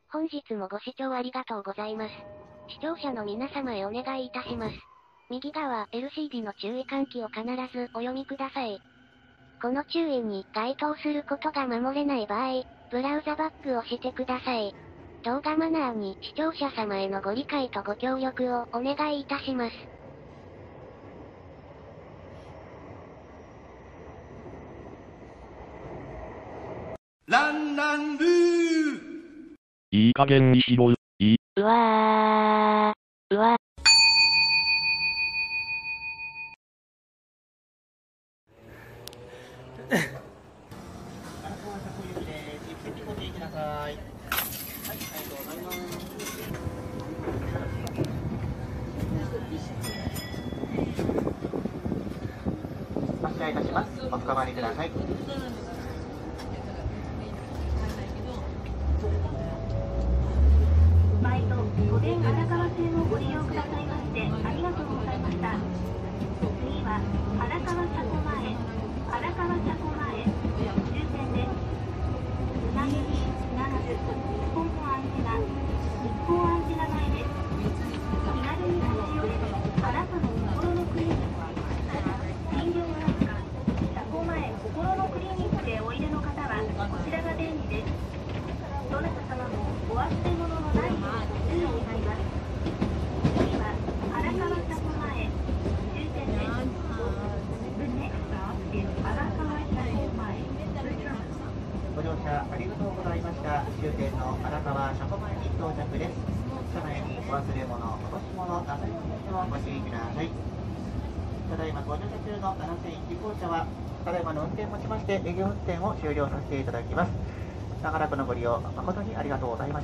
本日もご視聴ありがとうございます。視聴者の皆様へお願いいたします。右側 LCD の注意喚起を必ずお読みください。この注意に該当することが守れない場合、ブラウザバックをしてください。動画マナーに視聴者様へのご理解とご協力をお願いいたします。 ランランルー。 いい加減にしろ。 うわー。 発車いたします。おつかまりください。 毎度都電荒川線をご利用くださいましてありがとうございました。次は荒川車庫前、荒川車庫前終点です。つなぎにつながる日本のアンテナ、日本アンテナ前です。気軽に立ち寄れるあなたの心のクリニック、診療内科、車庫前心のクリニックへおいでの方はこちらが便利です。どなた様もお忘れ物のないようにご注意願います。次は荒川車庫前終点です。The next stop is 荒川車庫前。 ご乗車ありがとうございました。終点の荒川車庫前に到着です。車内にお忘れ物、落とし物なさいませをご注意ください。ただいまご乗車中の7線1号車は、ただいまの運転をもちまして営業運転を終了させていただきます。長らくのご利用誠にありがとうございました。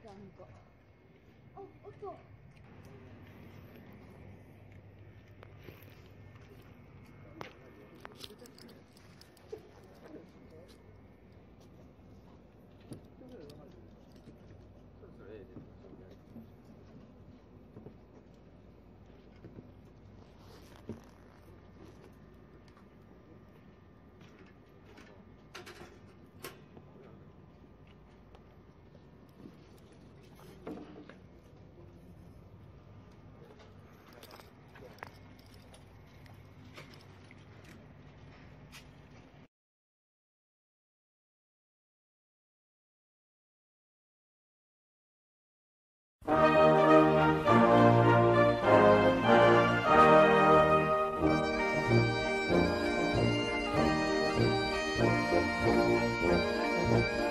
す。